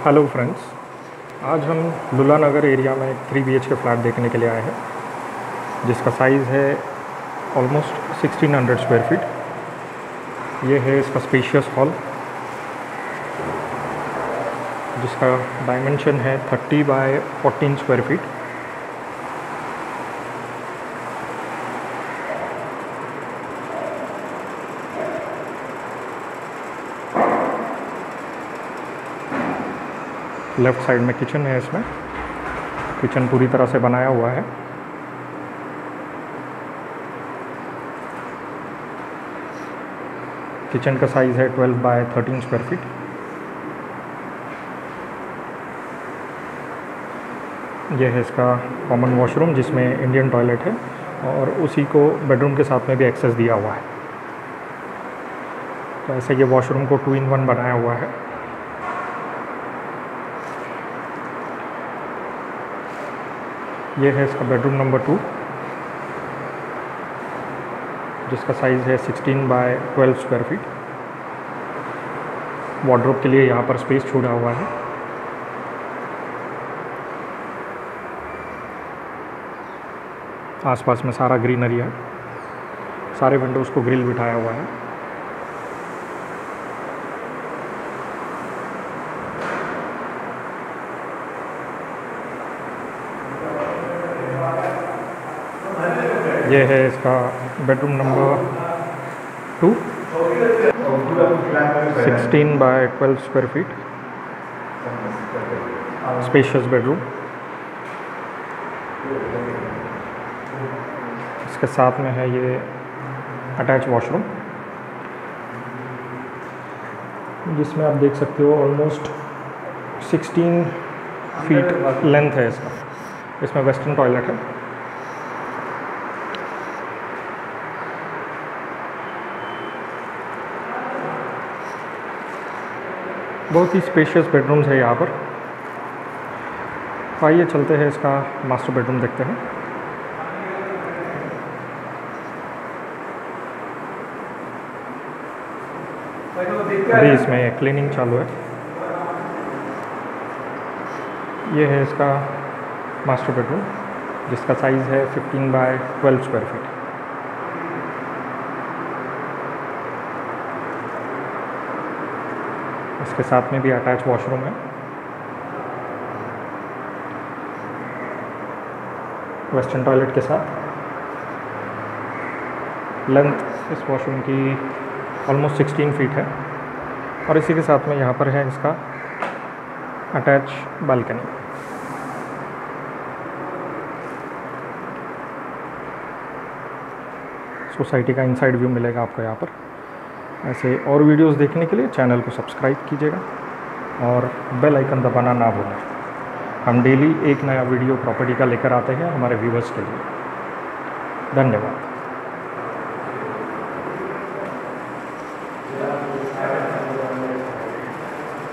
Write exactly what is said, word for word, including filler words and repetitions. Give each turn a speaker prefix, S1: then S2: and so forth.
S1: Hello friends, आज हम लुला नगर area में एक three B H K flat देखने के लिए आए हैं जिसका साइज़ है almost sixteen hundred square feet. ये है इसका स्पेशियस हॉल जिसका डायमेंशन है thirty by fourteen square feet. Left side में किचन है। इसमें किचन पूरी तरह से बनाया हुआ है। किचन का साइज़ है twelve by thirteen square feet. यह है इसका कॉमन वॉशरूम जिसमें इंडियन टॉयलेट है और उसी को बेडरूम के साथ में भी एक्सेस दिया हुआ है। तो ऐसे ये वॉशरूम को टू इन वन बनाया हुआ है। ये है इसका बेडरूम नंबर टू जिसका साइज़ है sixteen by twelve square feet. Wardrobe के लिए यहाँ पर स्पेस छोड़ा हुआ है। आसपास में सारा ग्रीनरी है। सारे विंडोज़ को ग्रिल बिठाया हुआ है। ये है इसका bedroom number two, sixteen by twelve square feet spacious bedroom. इसके साथ में है ये अटैच वॉशरूम जिसमें आप देख सकते हो ऑलमोस्ट सिक्सटीन फीट लेंथ है इसका। इसमें वेस्टर्न टॉयलेट है। बहुत ही स्पेशियस बेडरूम्स है यहाँ पर। आइए चलते हैं इसका मास्टर बेडरूम देखते हैं। अभी इसमें क्लीनिंग चालू है। ये है इसका मास्टर बेडरूम जिसका साइज़ है fifteen by twelve square feet. इसके साथ में भी अटैच वॉशरूम है। वेस्टर्न टॉयलेट के साथ। लेंथ इस वॉशरूम की ऑलमोस्ट सिक्सटीन फीट है और इसी के साथ में यहाँ पर है इसका अटैच बालकनी। सोसाइटी का इनसाइड व्यू मिलेगा आपको यहाँ पर। ऐसे और वीडियोस देखने के लिए चैनल को सब्सक्राइब कीजिएगा और बेल आइकन दबाना ना भूलें। हम डेली एक नया वीडियो प्रॉपर्टी का लेकर आते हैं हमारे व्यूवर्स के लिए। धन्यवाद।